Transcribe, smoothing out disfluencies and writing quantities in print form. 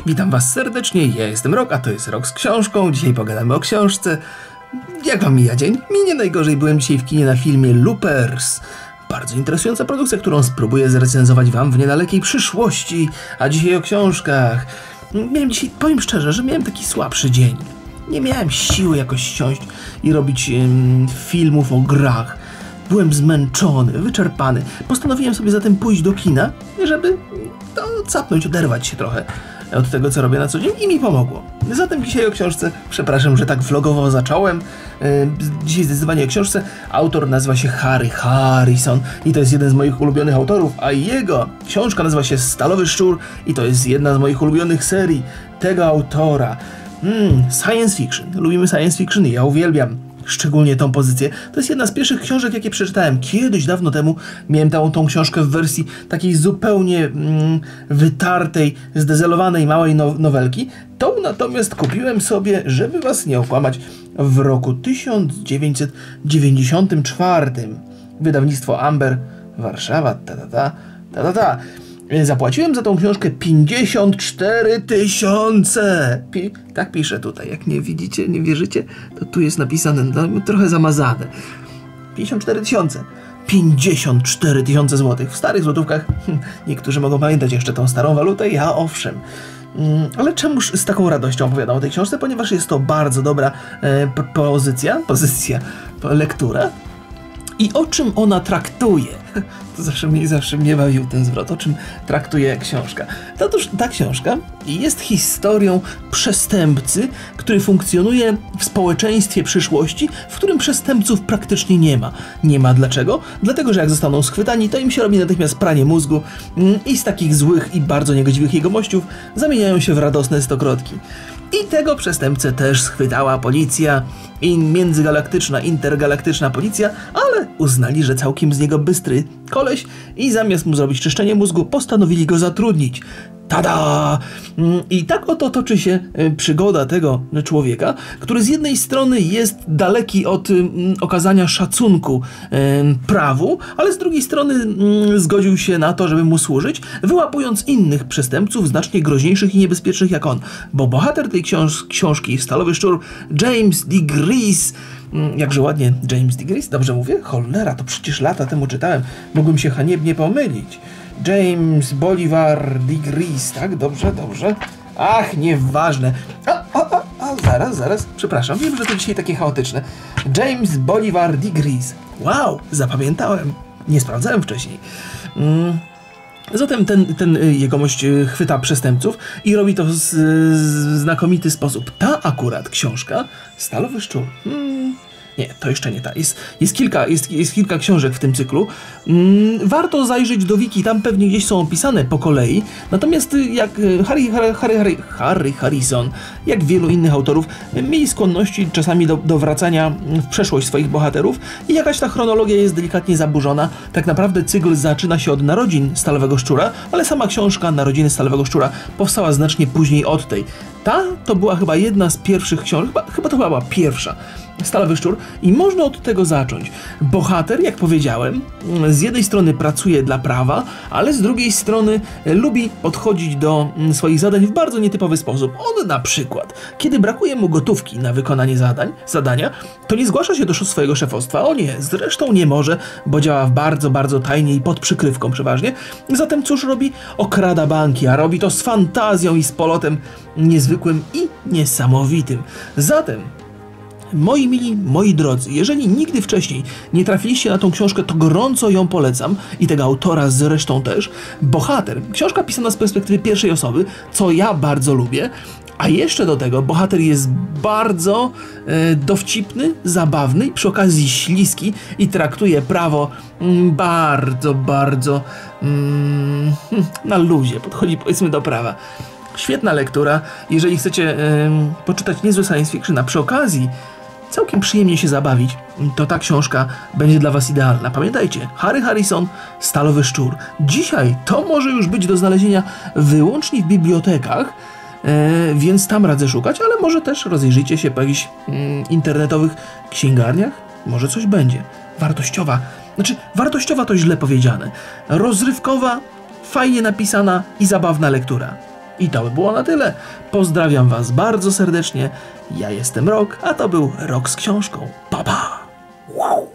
Witam was serdecznie, ja jestem Rok, a to jest Rok z książką. Dzisiaj pogadamy o książce. Jak wam mija dzień? Mi nie najgorzej, byłem dzisiaj w kinie na filmie Loopers. Bardzo interesująca produkcja, którą spróbuję zrecenzować wam w niedalekiej przyszłości. A dzisiaj o książkach. Miałem dzisiaj, powiem szczerze, że miałem taki słabszy dzień. Nie miałem siły jakoś siąść i robić filmów o grach. Byłem zmęczony, wyczerpany. Postanowiłem sobie zatem pójść do kina, żeby capnąć, oderwać się trochę od tego, co robię na co dzień, i mi pomogło. Zatem dzisiaj o książce. Przepraszam, że tak vlogowo zacząłem. Dzisiaj zdecydowanie o książce. Autor nazywa się Harry Harrison i to jest jeden z moich ulubionych autorów, a jego książka nazywa się Stalowy Szczur i to jest jedna z moich ulubionych serii tego autora. Science fiction. Lubimy science fiction i ja uwielbiam szczególnie tą pozycję. To jest jedna z pierwszych książek, jakie przeczytałem. Kiedyś, dawno temu, miałem tą książkę w wersji takiej zupełnie wytartej, zdezelowanej małej nowelki. Tą natomiast kupiłem sobie, żeby was nie okłamać, w roku 1994. Wydawnictwo Amber, Warszawa, Zapłaciłem za tą książkę 54 000. Tak pisze tutaj. Jak nie widzicie, nie wierzycie, to tu jest napisane, no, trochę zamazane. 54 000. 54 000 złotych. W starych złotówkach niektórzy mogą pamiętać jeszcze tą starą walutę, ja owszem. Ale czemuż z taką radością opowiadam o tej książce? Ponieważ jest to bardzo dobra lektura. I o czym ona traktuje? To zawsze mnie bawił ten zwrot. O czym traktuje książka? Otóż ta książka jest historią przestępcy, który funkcjonuje w społeczeństwie przyszłości, w którym przestępców praktycznie nie ma. Nie ma dlaczego? Dlatego, że jak zostaną schwytani, to im się robi natychmiast pranie mózgu i z takich złych i bardzo niegodziwych jegomościów zamieniają się w radosne stokrotki. I tego przestępcę też schwytała policja i międzygalaktyczna, intergalaktyczna policja, ale uznali, że całkiem z niego bystry koleś i zamiast mu zrobić czyszczenie mózgu, postanowili go zatrudnić. Tada! I tak oto toczy się przygoda tego człowieka, który z jednej strony jest daleki od okazania szacunku prawu, ale z drugiej strony zgodził się na to, żeby mu służyć, wyłapując innych przestępców znacznie groźniejszych i niebezpiecznych jak on. Bo bohater tej książki, Stalowy Szczur, James Digrees, jakże ładnie James Digrees, dobrze mówię? Cholera, to przecież lata temu czytałem, mógłbym się haniebnie pomylić. James Bolivar Digrees, tak? Dobrze. Ach, nieważne. Zaraz, przepraszam, wiem, że to dzisiaj takie chaotyczne. James Bolivar Digrees. Wow, zapamiętałem. Nie sprawdzałem wcześniej. Zatem ten jegomość chwyta przestępców i robi to w znakomity sposób. Ta akurat książka, Stalowy Szczur. Nie, to jeszcze nie ta. Jest kilka książek w tym cyklu. Warto zajrzeć do wiki, tam pewnie gdzieś są opisane po kolei. Natomiast jak Harry Harrison, jak wielu innych autorów, mieli skłonności czasami do wracania w przeszłość swoich bohaterów i jakaś ta chronologia jest delikatnie zaburzona. Tak naprawdę cykl zaczyna się od narodzin Stalowego Szczura, ale sama książka Narodziny Stalowego Szczura powstała znacznie później od tej. Ta to była chyba jedna z pierwszych książek, chyba to była pierwsza, Stalowy Szczur, i można od tego zacząć. Bohater, jak powiedziałem, z jednej strony pracuje dla prawa, ale z drugiej strony lubi podchodzić do swoich zadań w bardzo nietypowy sposób. On na przykład, kiedy brakuje mu gotówki na wykonanie zadania, to nie zgłasza się do swojego szefostwa. O nie, zresztą nie może, bo działa bardzo, bardzo tajnie i pod przykrywką przeważnie. Zatem cóż robi? Okrada banki, a robi to z fantazją i z polotem niezwykłym i niesamowitym. Zatem, moi mili, moi drodzy, jeżeli nigdy wcześniej nie trafiliście na tą książkę, to gorąco ją polecam i tego autora zresztą też. Bohater, książka pisana z perspektywy pierwszej osoby, co ja bardzo lubię, a jeszcze do tego bohater jest bardzo dowcipny, zabawny i przy okazji śliski i traktuje prawo bardzo na luzie, podchodzi powiedzmy do prawa. Świetna lektura, jeżeli chcecie poczytać niezłe science fiction, a przy okazji całkiem przyjemnie się zabawić, to ta książka będzie dla was idealna. Pamiętajcie, Harry Harrison, Stalowy Szczur. Dzisiaj to może już być do znalezienia wyłącznie w bibliotekach, więc tam radzę szukać, ale może też rozejrzyjcie się po jakichś internetowych księgarniach, może coś będzie. Wartościowa to źle powiedziane. Rozrywkowa, fajnie napisana i zabawna lektura. I to by było na tyle. Pozdrawiam was bardzo serdecznie. Ja jestem Rok, a to był Rok z książką. Pa, pa! Wow.